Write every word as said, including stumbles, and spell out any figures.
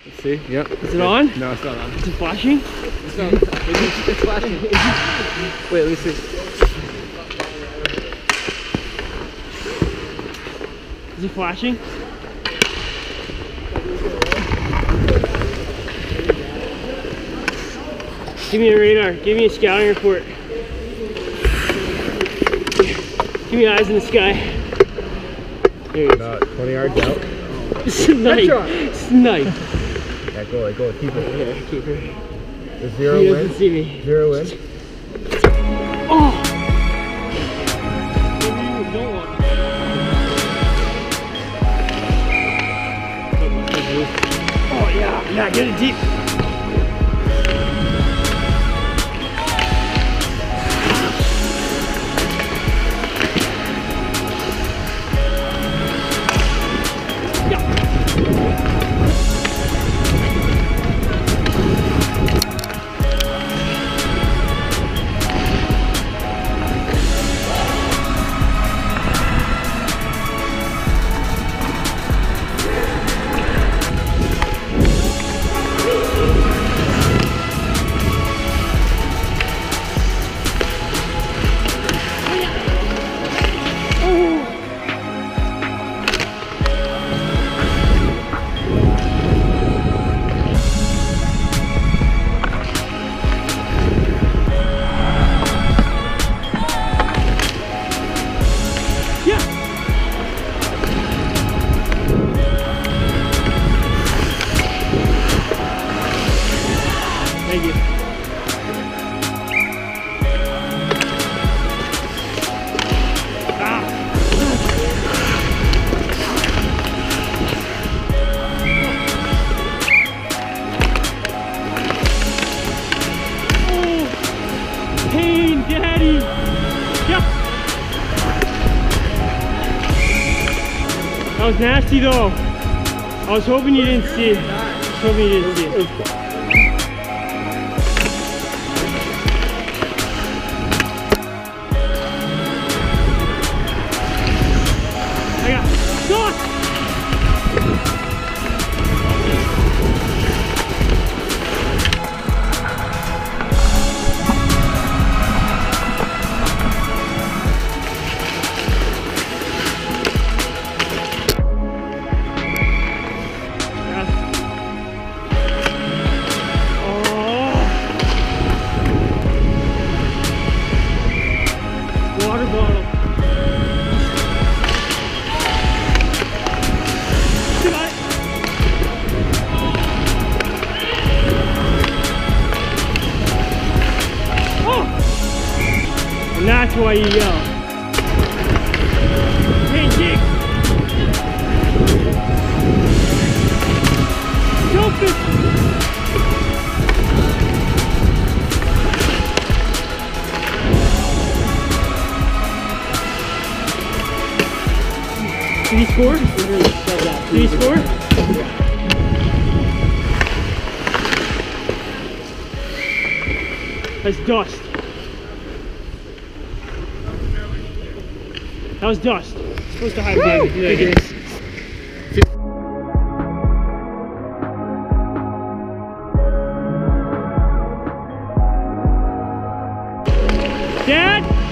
Let's see. Yep. Is it on? No, it's not on. Is it flashing? It's not. It's, it's flashing. Wait, let me see. Is it flashing? Give me a radar. Give me a scouting report. Give me eyes in the sky. There it is. About twenty yards out. Snipe. Snipe. Yeah, go, go, keep it. Yeah, keep her. The zero He win. doesn't see me. Zero win. Oh! Oh yeah, yeah, get it deep. Thank you. Ah. Oh, pain, Daddy. Yeah. That was nasty though. I was hoping you didn't see it. I was hoping you didn't see it. I got sauce! Water bottle. Oh! And that's why you yell. Hey, Jake! Jump it! Did he score? Did he score? That's dust. That was dust. It's supposed to hide behind it. Dad?